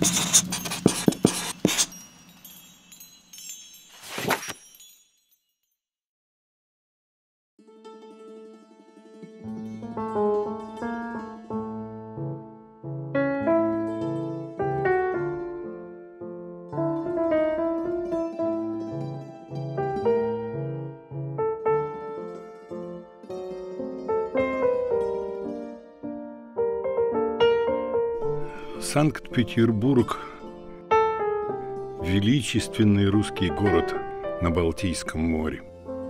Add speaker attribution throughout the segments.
Speaker 1: Санкт-Петербург – величественный русский город на Балтийском море.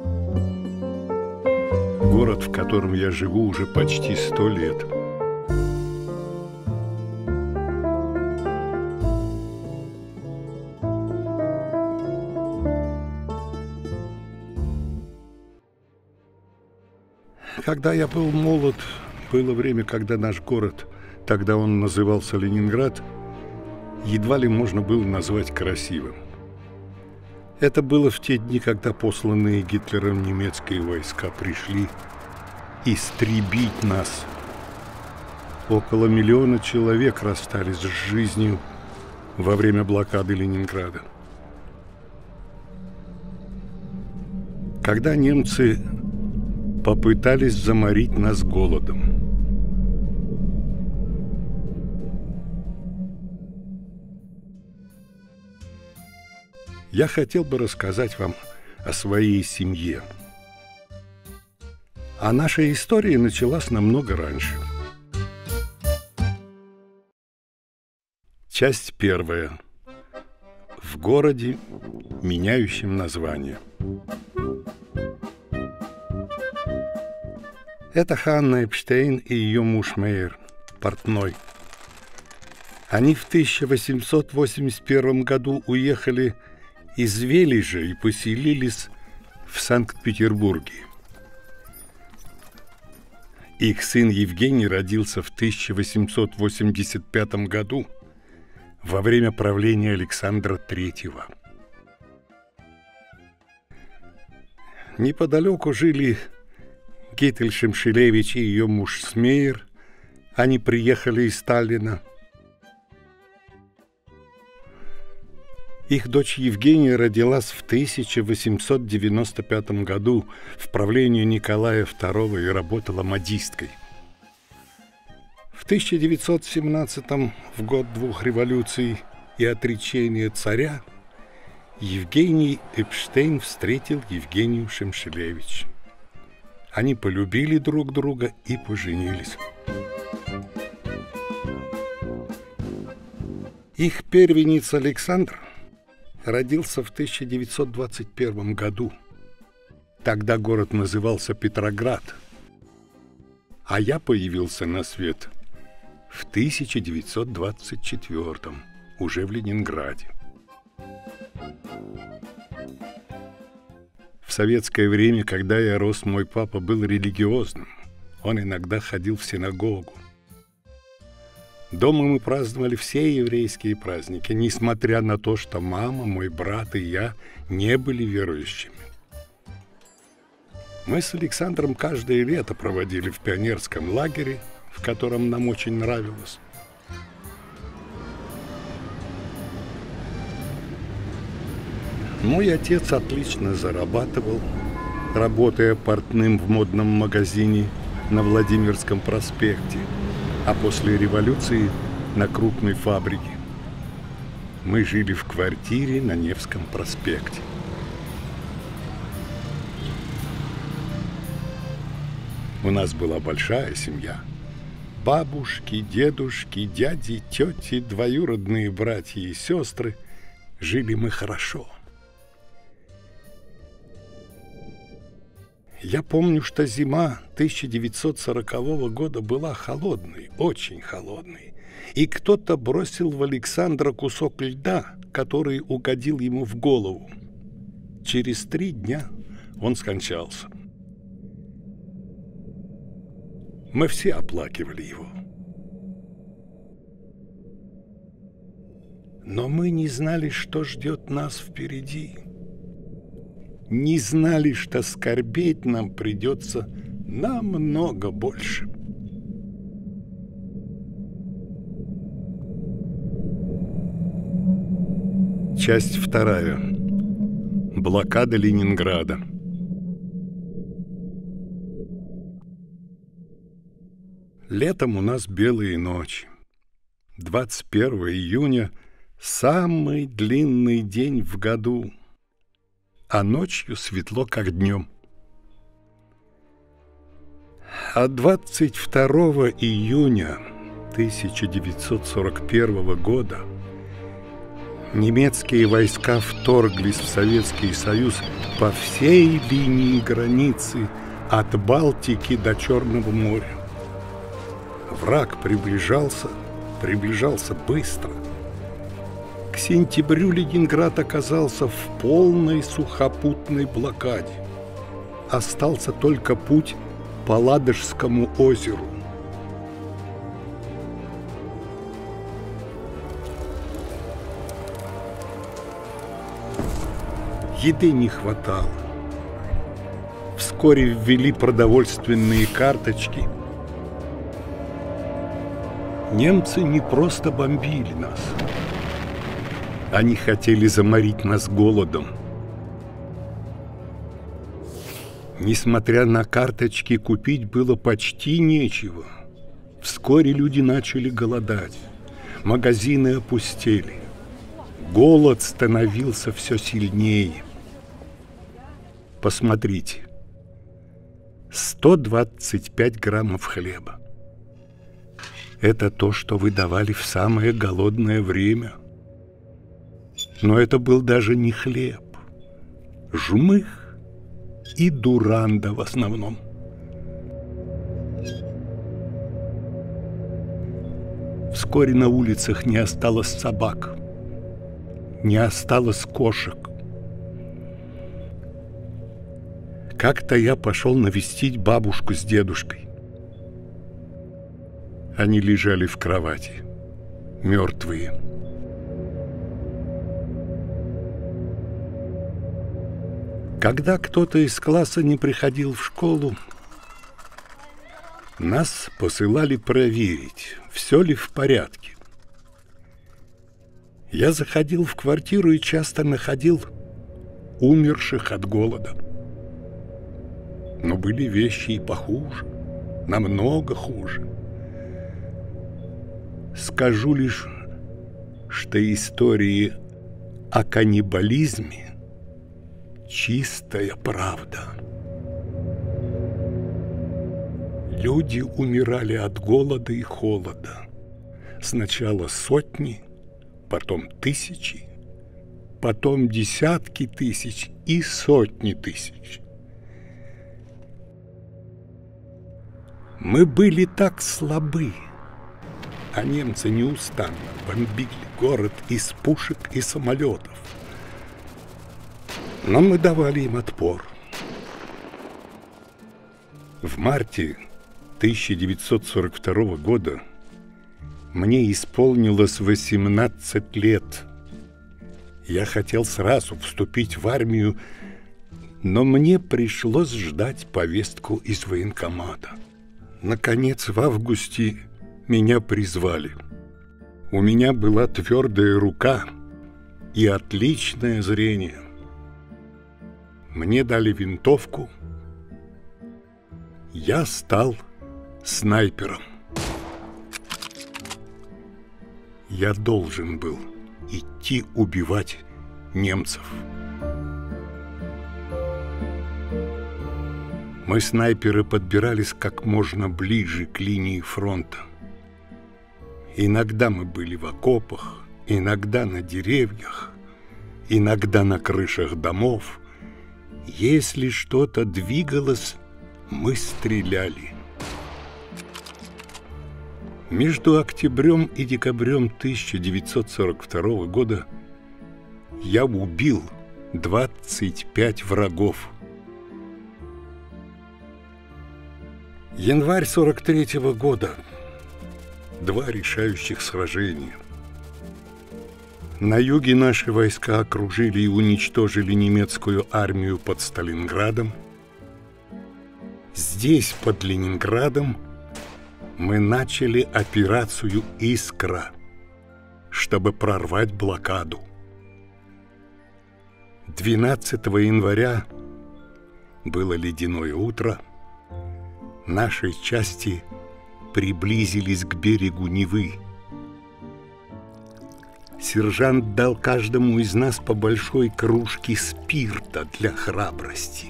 Speaker 1: Город, в котором я живу уже почти 100 лет. Когда я был молод, было время, когда наш город, тогда он назывался Ленинград, едва ли можно было назвать красивым. Это было в те дни, когда посланные Гитлером немецкие войска пришли истребить нас. Около 1 миллиона человек расстались с жизнью во время блокады Ленинграда. Когда немцы попытались заморить нас голодом, я хотел бы рассказать вам о своей семье. А наша история началась намного раньше. Часть первая. В городе, меняющем название. Это Ханна Эпштейн и ее муж Мейер, портной. Они в 1881 году уехали из Велижа и поселились в Санкт-Петербурге. Их сын Евгений родился в 1885 году во время правления Александра III. Неподалеку жили Гетель Шемшелевич и ее муж Смейер. Они приехали из Сталина. Их дочь Евгения родилась в 1895 году в правлении Николая II и работала модисткой. В 1917, в год 2 революций и отречения царя, Евгений Эпштейн встретил Евгению Шемшелевич. Они полюбили друг друга и поженились. Их первенец Александр родился в 1921 году. Тогда город назывался Петроград. А я появился на свет в 1924, уже в Ленинграде. В советское время, когда я рос, мой папа был религиозным. Он иногда ходил в синагогу. Дома мы праздновали все еврейские праздники, несмотря на то, что мама, мой брат и я не были верующими. Мы с Александром каждое лето проводили в пионерском лагере, в котором нам очень нравилось. Мой отец отлично зарабатывал, работая портным в модном магазине на Владимирском проспекте, а после революции на крупной фабрике. Мы жили в квартире на Невском проспекте. У нас была большая семья. Бабушки, дедушки, дяди, тети, двоюродные братья и сестры. Жили мы хорошо. Я помню, что зима 1940 года была холодной, очень холодной, и кто-то бросил в Александра кусок льда, который угодил ему в голову. Через 3 дня он скончался. Мы все оплакивали его. Но мы не знали, что ждет нас впереди. Не знали, что скорбеть нам придется намного больше. Часть 2. Блокада Ленинграда. Летом у нас белые ночи. 21 июня – самый длинный день в году, а ночью светло, как днем. А 22 июня 1941 года немецкие войска вторглись в Советский Союз по всей линии границы от Балтики до Черного моря. Враг приближался быстро. К сентябрю Ленинград оказался в полной сухопутной блокаде. Остался только путь по Ладожскому озеру. Еды не хватало. Вскоре ввели продовольственные карточки. Немцы не просто бомбили нас. Они хотели заморить нас голодом. Несмотря на карточки, купить было почти нечего. Вскоре люди начали голодать. Магазины опустели. Голод становился все сильнее. Посмотрите. 125 граммов хлеба. Это то, что вы давали в самое голодное время. Но это был даже не хлеб. Жмых и дуранда в основном. Вскоре на улицах не осталось собак, не осталось кошек. Как-то я пошел навестить бабушку с дедушкой. Они лежали в кровати, мертвые. Когда кто-то из класса не приходил в школу, нас посылали проверить, все ли в порядке. Я заходил в квартиру и часто находил умерших от голода. Но были вещи и похуже, намного хуже. Скажу лишь, что истории о каннибализме – чистая правда. Люди умирали от голода и холода. Сначала сотни, потом тысячи, потом десятки тысяч и сотни тысяч. Мы были так слабы, а немцы неустанно бомбили город из пушек и самолетов. Но мы давали им отпор. В марте 1942 года мне исполнилось 18 лет. Я хотел сразу вступить в армию, но мне пришлось ждать повестку из военкомата. Наконец, в августе меня призвали. У меня была твердая рука и отличное зрение. Мне дали винтовку. Я стал снайпером. Я должен был идти убивать немцев. Мы, снайперы, подбирались как можно ближе к линии фронта. Иногда мы были в окопах, иногда на деревьях, иногда на крышах домов. Если что-то двигалось, мы стреляли. Между октябрем и декабрем 1942 года я убил 25 врагов. Январь 1943 года. 2 решающих сражения. На юге наши войска окружили и уничтожили немецкую армию под Сталинградом. Здесь, под Ленинградом, мы начали операцию «Искра», чтобы прорвать блокаду. 12 января было ледяное утро. Наши части приблизились к берегу Невы. Сержант дал каждому из нас по большой кружке спирта для храбрости.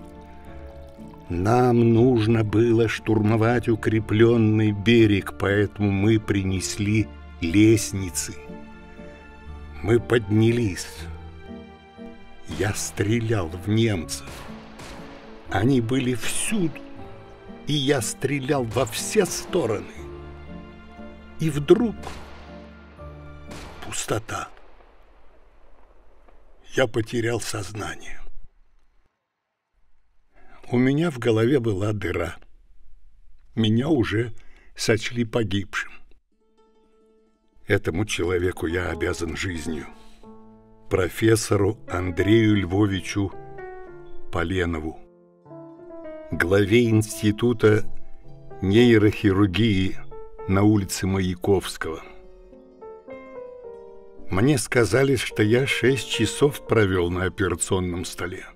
Speaker 1: Нам нужно было штурмовать укрепленный берег, поэтому мы принесли лестницы. Мы поднялись. Я стрелял в немцев. Они были всюду, и я стрелял во все стороны. И вдруг пустота. Я потерял сознание. У меня в голове была дыра. Меня уже сочли погибшим. Этому человеку я обязан жизнью. Профессору Андрею Львовичу Поленову, главе Института нейрохирургии на улице Маяковского. Мне сказали, что я 6 часов провел на операционном столе.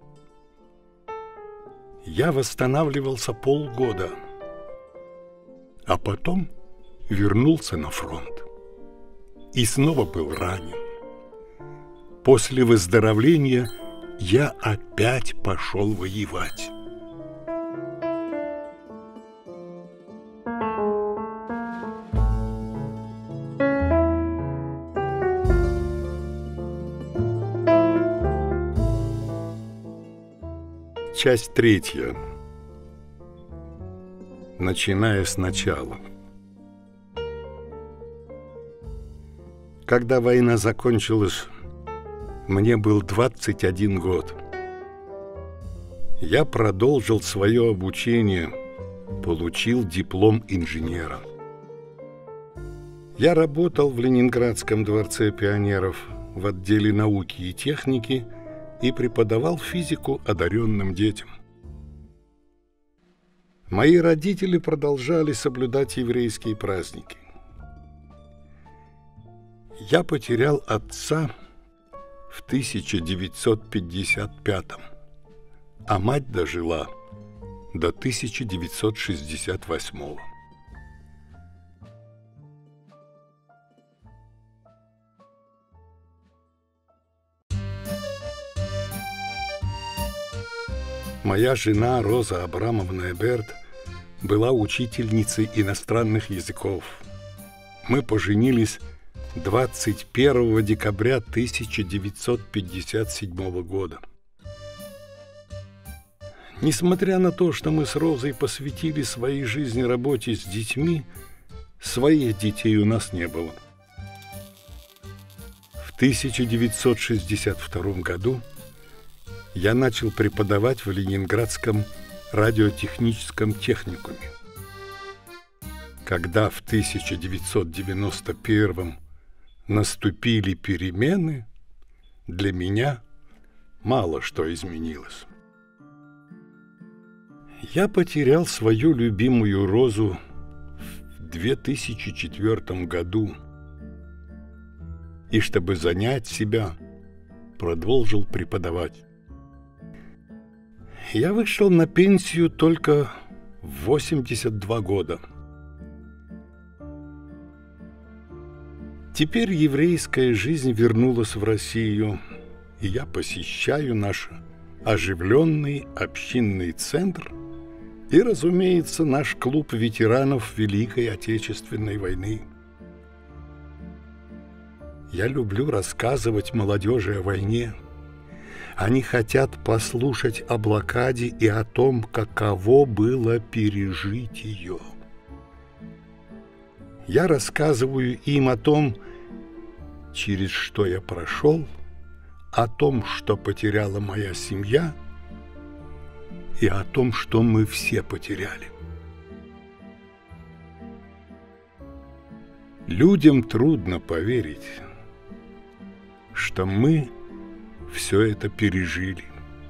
Speaker 1: Я восстанавливался полгода, а потом вернулся на фронт и снова был ранен. После выздоровления я опять пошел воевать. Часть 3. Начиная сначала. Когда война закончилась, мне был 21 год. Я продолжил свое обучение, получил диплом инженера. Я работал в Ленинградском дворце пионеров в отделе науки и техники и преподавал физику одаренным детям. Мои родители продолжали соблюдать еврейские праздники. Я потерял отца в 1955-м, а мать дожила до 1968-го. Моя жена Роза Абрамовна Эберт была учительницей иностранных языков. Мы поженились 21 декабря 1957 года. Несмотря на то, что мы с Розой посвятили своей жизни работе с детьми, своих детей у нас не было. В 1962 году я начал преподавать в Ленинградском радиотехническом техникуме. Когда в 1991 наступили перемены, для меня мало что изменилось. Я потерял свою любимую Розу в 2004 году. И чтобы занять себя, продолжил преподавать. Я вышел на пенсию только в 82 года. Теперь еврейская жизнь вернулась в Россию, и я посещаю наш оживленный общинный центр и, разумеется, наш клуб ветеранов Великой Отечественной войны. Я люблю рассказывать молодежи о войне. Они хотят послушать о блокаде и о том, каково было пережить ее. Я рассказываю им о том, через что я прошел, о том, что потеряла моя семья, и о том, что мы все потеряли. Людям трудно поверить, что мы все это пережили.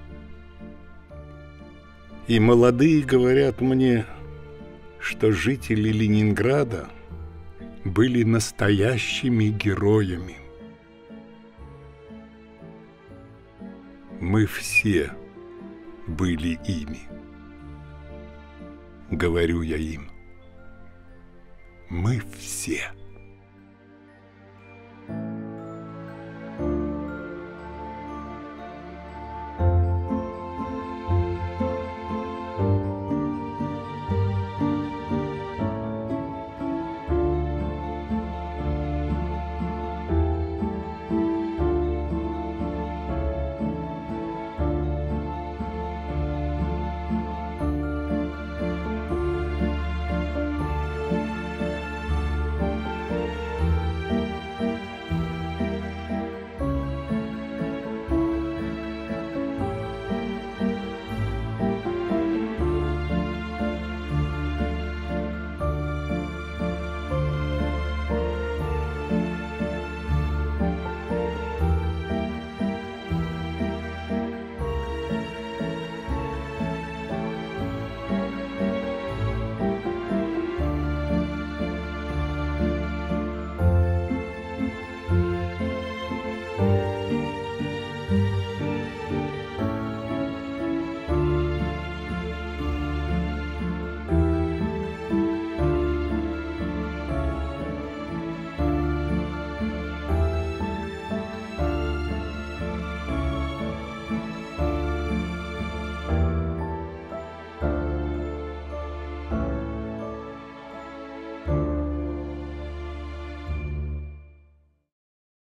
Speaker 1: И молодые говорят мне, что жители Ленинграда были настоящими героями. Мы все были ими. Говорю я им. Мы все.